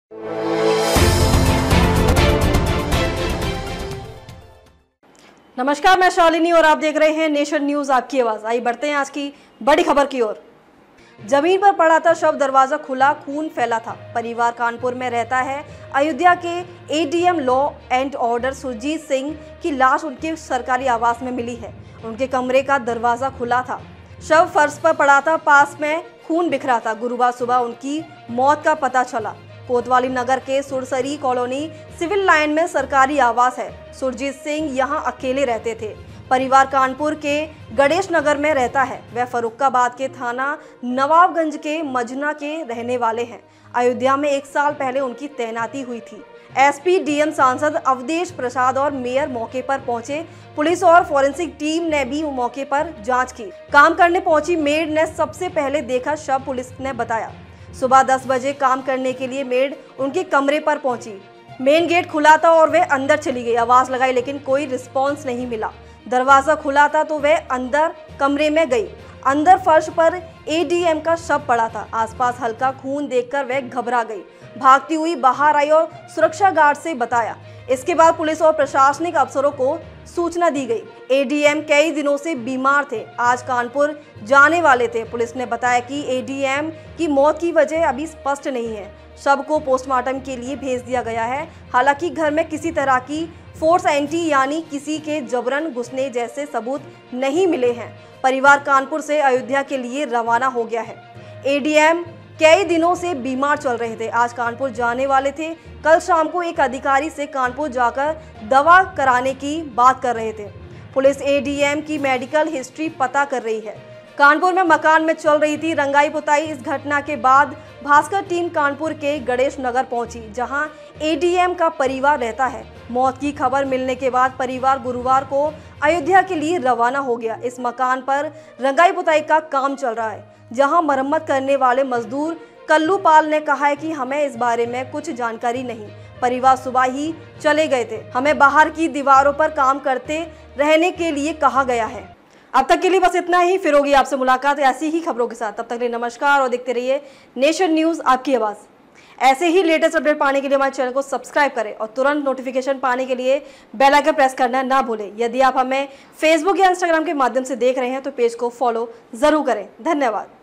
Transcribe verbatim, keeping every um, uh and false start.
नमस्कार, मैं शालिनी और आप देख रहे हैं नेशन न्यूज आपकी आवाज। आइए बढ़ते हैं आज की बड़ी खबर की ओर। जमीन पर पड़ा था शव, दरवाजा खुला, खून फैला था। परिवार कानपुर में रहता है। अयोध्या के ADM law and order Surjit Singh की लाश उनके सरकारी आवास में मिली है। उनके कमरे का दरवाजा खुला था, शव फर्श पर पड़ा था, पास में खून बिखरा था। गुरुवार सुबह उनकी मौत का पता चला। कोतवाली नगर के सुरसरी कॉलोनी सिविल लाइन में सरकारी आवास है। सुरजीत सिंह यहां अकेले रहते थे। परिवार कानपुर के गणेश नगर में रहता है। वह फर्रुखाबाद के थाना नवाबगंज के मजना के रहने वाले हैं। अयोध्या में एक साल पहले उनकी तैनाती हुई थी। एसपी, डीएम, सांसद अवधेश प्रसाद और मेयर मौके पर पहुंचे। पुलिस और फॉरेंसिक टीम ने भी मौके पर जांच की। काम करने पहुंची मेड ने सबसे पहले देखा शव, पुलिस ने बताया। सुबह दस बजे काम करने के लिए मेड उनके कमरे पर पहुंची। मेन गेट खुला था और वह अंदर चली गई। आवाज लगाई लेकिन कोई रिस्पॉन्स नहीं मिला। दरवाजा खुला था तो वह अंदर कमरे में गई। अंदर फर्श पर एडीएम का शव पड़ा था। आसपास हल्का खून देखकर वह घबरा गई। भागती हुई बाहर आई और सुरक्षा गार्ड से बताया। इसके बाद पुलिस और प्रशासनिक अफसरों को सूचना दी गई। एडीएम कई दिनों से बीमार थे, आज कानपुर जाने वाले थे। पुलिस ने बताया कि एडीएम की मौत की वजह अभी स्पष्ट नहीं है। शव को पोस्टमार्टम के लिए भेज दिया गया है। हालांकि घर में किसी तरह की फोर्स एंट्री यानी किसी के जबरन घुसने जैसे सबूत नहीं मिले हैं। परिवार कानपुर से अयोध्या के लिए रवाना हो गया है। एडीएम कई दिनों से बीमार चल रहे थे, आज कानपुर जाने वाले थे। कल शाम को एक अधिकारी से कानपुर जाकर दवा कराने की बात कर रहे थे। पुलिस एडीएम की मेडिकल हिस्ट्री पता कर रही है। कानपुर में मकान में चल रही थी रंगाई पुताई। इस घटना के बाद भास्कर टीम कानपुर के गणेश नगर पहुंची, जहां एडीएम का परिवार रहता है। मौत की खबर मिलने के बाद परिवार गुरुवार को अयोध्या के लिए रवाना हो गया। इस मकान पर रंगाई पुताई का काम चल रहा है, जहां मरम्मत करने वाले मजदूर कल्लू पाल ने कहा है कि हमें इस बारे में कुछ जानकारी नहीं। परिवार सुबह ही चले गए थे। हमें बाहर की दीवारों पर काम करते रहने के लिए कहा गया है। अब तक के लिए बस इतना ही। फिर होगी आपसे मुलाकात ऐसी ही खबरों के साथ। तब तक के लिए नमस्कार और देखते रहिए नेशन न्यूज आपकी आवाज। ऐसे ही लेटेस्ट अपडेट पाने के लिए हमारे चैनल को सब्सक्राइब करें और तुरंत नोटिफिकेशन पाने के लिए बेल आइकन प्रेस करना ना भूलें। यदि आप हमें फेसबुक या इंस्टाग्राम के माध्यम से देख रहे हैं तो पेज को फॉलो जरूर करें। धन्यवाद।